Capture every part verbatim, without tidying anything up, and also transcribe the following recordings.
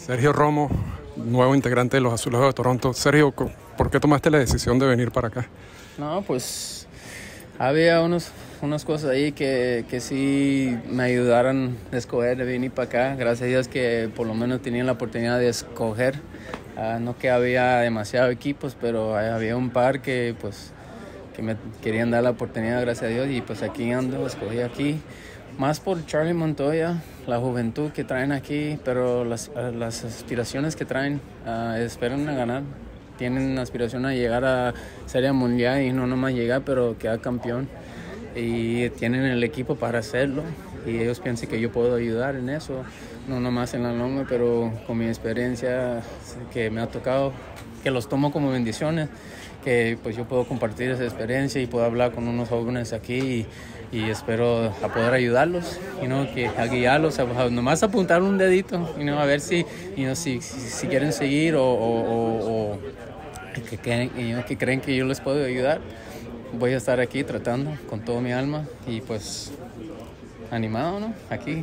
Sergio Romo, nuevo integrante de los Azulejos de Toronto. Sergio, ¿por qué tomaste la decisión de venir para acá? No, pues había unos, unas cosas ahí que, que sí me ayudaron a escoger de venir para acá. Gracias a Dios que por lo menos tenía la oportunidad de escoger. Uh, no que había demasiados equipos, pero había un par que pues que me querían dar la oportunidad, gracias a Dios, y pues aquí ando, escogí aquí. Más por Charlie Montoya, la juventud que traen aquí, pero las, las aspiraciones que traen, uh, esperan a ganar. Tienen aspiración a llegar a Serie Mundial y no nomás llegar, pero quedar campeón. Y tienen el equipo para hacerlo. Y ellos piensan que yo puedo ayudar en eso, no nomás en la longa, pero con mi experiencia que me ha tocado, que los tomo como bendiciones, que pues yo puedo compartir esa experiencia y puedo hablar con unos jóvenes aquí y, y espero a poder ayudarlos, you know, que, a guiarlos, a, a, nomás apuntar un dedito, you know, a ver si, you know, si, si, si quieren seguir o, o, o, o que, que, you know, que creen que yo les puedo ayudar. Voy a estar aquí tratando con toda mi alma y pues animado, ¿no? Aquí.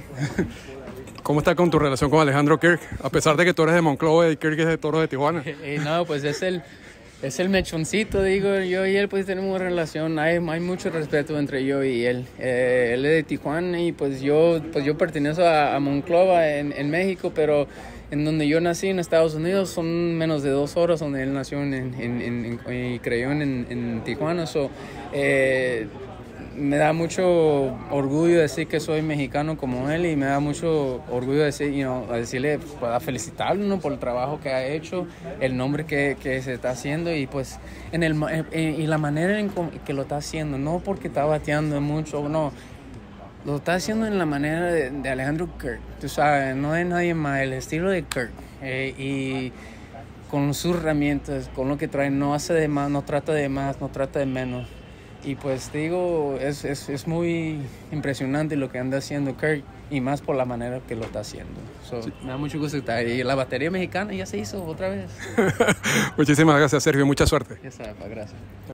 ¿Cómo está con tu relación con Alejandro Kirk? A pesar de que tú eres de Monclova y Kirk es de Toros de Tijuana. Y no, pues es el, es el mechoncito, digo, yo y él pues tenemos una relación, hay, hay mucho respeto entre yo y él. Eh, él es de Tijuana y pues yo, pues yo pertenezco a, a Monclova en, en México, pero en donde yo nací en Estados Unidos son menos de dos horas donde él nació en, en, en, en, y creyó en, en Tijuana. So, eh, me da mucho orgullo decir que soy mexicano como él y me da mucho orgullo decir, you know, decirle, pues, felicitarlo, ¿no?, por el trabajo que ha hecho, el nombre que, que se está haciendo y pues en el en, y la manera en que lo está haciendo, no porque está bateando mucho, no, lo está haciendo en la manera de, de Alejandro Kirk, tú sabes, no de nadie más, el estilo de Kirk, eh, y con sus herramientas, con lo que trae, no hace de más, no trata de más, no trata de menos. Y pues te digo, es, es, es muy impresionante lo que anda haciendo Kirk y más por la manera que lo está haciendo. So, sí. Me da mucho gusto estar ahí. Y la batería mexicana ya se hizo otra vez. Muchísimas gracias, Sergio. Mucha suerte. Ya sabes, gracias.